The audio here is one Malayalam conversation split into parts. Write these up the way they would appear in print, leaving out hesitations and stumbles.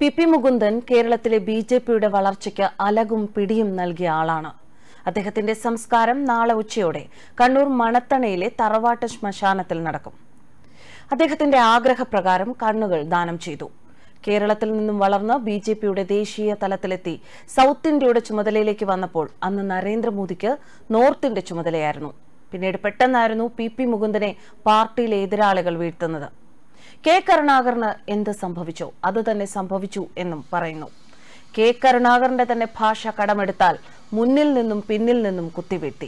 P.P.Mukundan കേരളത്തിലെ ബിജെപിയുടെ വളർച്ചയ്ക്ക് അലകും പിടിയും നൽകിയ ആളാണ്. അദ്ദേഹത്തിന്റെ സംസ്കാരം നാളെ ഉച്ചയോടെ കണ്ണൂർ മണത്തണയിലെ തറവാട്ട് ശ്മശാനത്തിൽ നടക്കും. അദ്ദേഹത്തിന്റെ ആഗ്രഹപ്രകാരം കണ്ണുകൾ ദാനം ചെയ്തു. കേരളത്തിൽ നിന്നും വളർന്ന് ബിജെപിയുടെ ദേശീയ തലത്തിലെത്തി സൗത്ത് ഇന്ത്യയുടെ ചുമതലയിലേക്ക് വന്നപ്പോൾ അന്ന് നരേന്ദ്രമോദിക്ക് നോർത്തിന്റെ ചുമതലയായിരുന്നു. പിന്നീട് പെട്ടെന്നായിരുന്നു P.P.Mukundane പാർട്ടിയിലെ എതിരാളികൾ വീഴ്ത്തുന്നത്. കെ കരുണാകരന് എന്ത് സംഭവിച്ചോ അത് തന്നെ സംഭവിച്ചു എന്നും പറയുന്നു. കെ കരുണാകരന്റെ തന്നെ ഭാഷ കടമെടുത്താൽ മുന്നിൽ നിന്നും പിന്നിൽ നിന്നും കുത്തിവെട്ടി.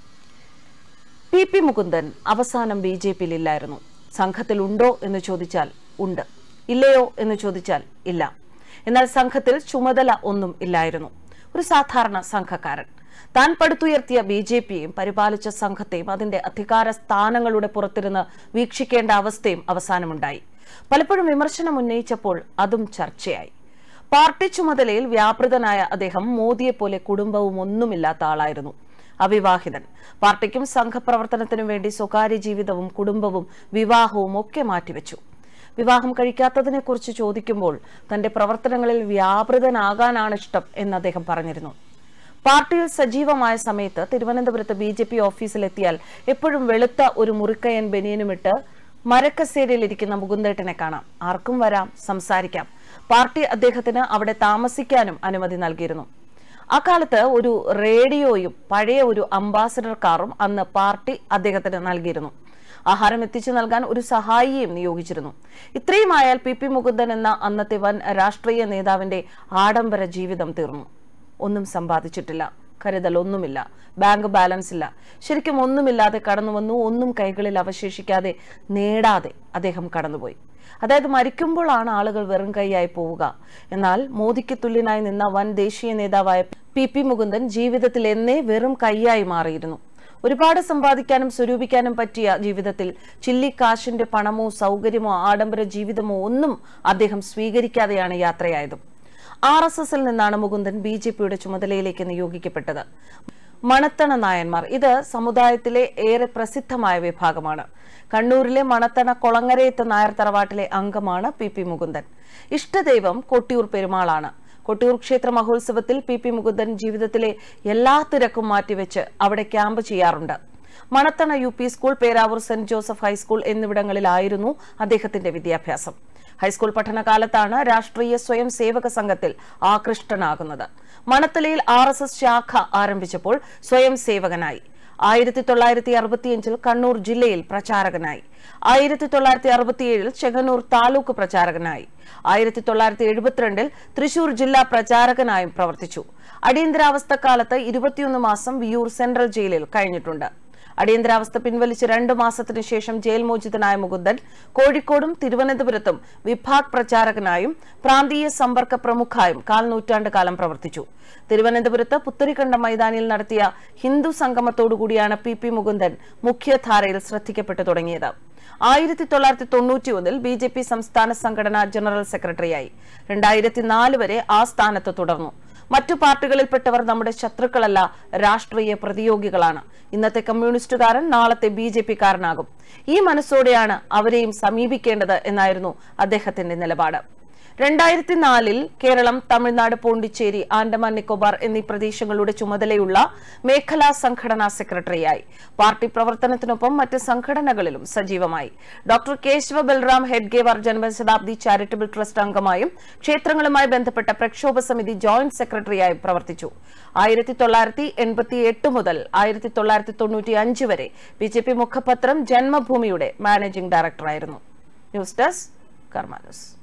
P.P.Mukundan അവസാനം ബിജെപിയിൽ ഇല്ലായിരുന്നു. സംഘത്തിൽ ഉണ്ടോ എന്ന് ചോദിച്ചാൽ ഉണ്ട്, ഇല്ലയോ എന്ന് ചോദിച്ചാൽ ഇല്ല. എന്നാൽ സംഘത്തിൽ ചുമതല ഒന്നും ഇല്ലായിരുന്നു. ഒരു സാധാരണ സംഘക്കാരൻ. താൻ പടുത്തുയർത്തിയ ബിജെപിയെയും പരിപാലിച്ച സംഘത്തെയും അതിന്റെ അധികാര സ്ഥാനങ്ങളുടെ പുറത്തിരുന്ന് വീക്ഷിക്കേണ്ട അവസ്ഥയും അവസാനമുണ്ടായി. പലപ്പോഴും വിമർശനം ഉന്നയിച്ചപ്പോൾ അതും ചർച്ചയായി. പാർട്ടി ചുമതലയിൽ വ്യാപൃതനായ അദ്ദേഹം മോദിയെപ്പോലെ കുടുംബവും ഒന്നുമില്ലാത്ത ആളായിരുന്നു. അവിവാഹിതൻ. പാർട്ടിക്കും സംഘപ്രവർത്തനത്തിനും വേണ്ടി സ്വകാര്യ ജീവിതവും കുടുംബവും വിവാഹവും ഒക്കെ മാറ്റിവെച്ചു. വിവാഹം കഴിക്കാത്തതിനെ കുറിച്ച് ചോദിക്കുമ്പോൾ തന്റെ പ്രവർത്തനങ്ങളിൽ വ്യാപൃതനാകാനാണ് ഇഷ്ടം എന്ന് അദ്ദേഹം പറഞ്ഞിരുന്നു. പാർട്ടിയിൽ സജീവമായ സമയത്ത് തിരുവനന്തപുരത്ത് ബിജെപി ഓഫീസിലെത്തിയാൽ എപ്പോഴും വെളുത്ത ഒരു മുറിക്കയൻ ബനിയനുമിട്ട് മരക്കസേരയിലിരിക്കുന്ന മുകുന്ദേട്ടനെ കാണാം. ആർക്കും വരാം, സംസാരിക്കാം. പാർട്ടി അദ്ദേഹത്തിന് അവിടെ താമസിക്കാനും അനുമതി നൽകിയിരുന്നു. അക്കാലത്ത് ഒരു റേഡിയോയും പഴയ ഒരു അംബാസഡർ കാറും അന്ന് പാർട്ടി അദ്ദേഹത്തിന് നൽകിയിരുന്നു. ആഹാരം എത്തിച്ചു നൽകാൻ ഒരു സഹായിയെയും നിയോഗിച്ചിരുന്നു. ഇത്രയുമായാൽ P.P.Mukundan എന്ന അന്നത്തെ വൻ രാഷ്ട്രീയ നേതാവിന്റെ ആഡംബര ജീവിതം തീർന്നു. ഒന്നും സമ്പാദിച്ചിട്ടില്ല, കരുതൽ ഒന്നുമില്ല, ബാങ്ക് ബാലൻസ് ഇല്ല. ശരിക്കും ഒന്നുമില്ലാതെ കടന്നുവന്നു. ഒന്നും കൈകളിൽ അവശേഷിക്കാതെ നേടാതെ അദ്ദേഹം കടന്നുപോയി. അതായത് മരിക്കുമ്പോഴാണ് ആളുകൾ വെറും കൈയായി പോവുക. എന്നാൽ മോദിക്ക് തുല്യനായി നിന്ന വൻ ദേശീയ നേതാവായ P.P.Mukundan ജീവിതത്തിൽ എന്നേ വെറും കൈയായി മാറിയിരുന്നു. ഒരുപാട് സമ്പാദിക്കാനും സ്വരൂപിക്കാനും പറ്റിയ ജീവിതത്തിൽ ചില്ലിക്കാശിന്റെ പണമോ സൗകര്യമോ ആഡംബര ജീവിതമോ ഒന്നും അദ്ദേഹം സ്വീകരിക്കാതെയാണ് യാത്രയായത്. RSSൽ നിന്നാണ് മുകുന്ദൻ ബിജെപിയുടെ ചുമതലയിലേക്ക് നിയോഗിക്കപ്പെട്ടത്. മണത്തണ നായന്മാർ ഇത് സമുദായത്തിലെ ഏറെ പ്രസിദ്ധമായ വിഭാഗമാണ്. കണ്ണൂരിലെ മണത്തണ കൊളങ്ങരയത്ത് നായർ തറവാട്ടിലെ അംഗമാണ് P.P.Mukundan. ഇഷ്ടദൈവം കൊട്ടിയൂർ പെരുമാളാണ്. കൊട്ടിയൂർ ക്ഷേത്ര മഹോത്സവത്തിൽ P.P.Mukundan ജീവിതത്തിലെ എല്ലാ തിരക്കും മാറ്റിവെച്ച് അവിടെ ക്യാമ്പ് ചെയ്യാറുണ്ട്. Manathana UP school, Peravoor saint Joseph high school എന്നിവിടങ്ങളിലായിരുന്നു അദ്ദേഹത്തിന്റെ വിദ്യാഭ്യാസം. ഹൈസ്കൂൾ പഠനകാലത്താണ് രാഷ്ട്രീയ സ്വയം സേവക സംഘത്തിൽ ആകൃഷ്ടനാകുന്നത്. മണത്തലയിൽ RSS ശാഖ ആരംഭിച്ചപ്പോൾ സ്വയം സേവകനായി. 1965 കണ്ണൂർ ജില്ലയിൽ പ്രചാരകനായി. 1967 ചെങ്ങന്നൂർ താലൂക്ക് പ്രചാരകനായി. 1972 തൃശൂർ ജില്ലാ പ്രചാരകനായും പ്രവർത്തിച്ചു. അടിയന്തരാവസ്ഥക്കാലത്ത് 21 മാസം വിയൂർ സെൻട്രൽ ജയിലിൽ കഴിഞ്ഞിട്ടുണ്ട്. അടിയന്തരാവസ്ഥ പിൻവലിച്ച് 2 മാസത്തിനു ശേഷം ജയിൽ മോചിതനായ മുകുന്ദൻ കോഴിക്കോടും തിരുവനന്തപുരത്തും വിഭാഗ് പ്രചാരകനായും പ്രാന്തീയ സമ്പർക്ക പ്രമുഖായും 1/4 നൂറ്റാണ്ട് കാലം പ്രവർത്തിച്ചു. തിരുവനന്തപുരത്ത് പുത്തരിക്കണ്ടം മൈതാനിയിൽ നടത്തിയ ഹിന്ദു സംഗമത്തോടുകൂടിയാണ് P.P.Mukundan മുഖ്യധാരയിൽ ശ്രദ്ധിക്കപ്പെട്ടു തുടങ്ങിയത്. 1991 ബിജെപി സംസ്ഥാന സംഘടനാ ജനറൽ സെക്രട്ടറിയായി. 2004 വരെ ആ സ്ഥാനത്ത് തുടർന്നു. മറ്റു പാർട്ടികളിൽപ്പെട്ടവർ നമ്മുടെ ശത്രുക്കളല്ല, രാഷ്ട്രീയ പ്രതിയോഗികളാണ്. ഇന്നത്തെ കമ്മ്യൂണിസ്റ്റുകാരൻ നാളത്തെ ബിജെപിക്കാരനാകും. ഈ മനസ്സോടെയാണ് അവരെയും സമീപിക്കേണ്ടത് എന്നായിരുന്നു അദ്ദേഹത്തിന്റെ നിലപാട്. 2004 കേരളം, തമിഴ്നാട്, പോണ്ടിച്ചേരി, ആൻഡമാൻ നിക്കോബാർ എന്നീ പ്രദേശങ്ങളുടെ ചുമതലയുള്ള മേഖലാ സംഘടനാ സെക്രട്ടറിയായി. പാർട്ടി പ്രവർത്തനത്തിനൊപ്പം മറ്റ് സംഘടനകളിലും സജീവമായി. ഡോക്ടർ കേശവ ബൽറാം ഹെഡ്ഗേവാർ ജന്മശതാബ്ദി ചാരിറ്റബിൾ ട്രസ്റ്റ് അംഗമായും ക്ഷേത്രങ്ങളുമായി ബന്ധപ്പെട്ട പ്രക്ഷോഭ സമിതി ജോയിന്റ് സെക്രട്ടറിയായും പ്രവർത്തിച്ചു. 1988 മുതൽ 1995 വരെ ബിജെപി മുഖപത്രം ജന്മഭൂമിയുടെ മാനേജിംഗ് ഡയറക്ടറായിരുന്നു. News desk Karma news.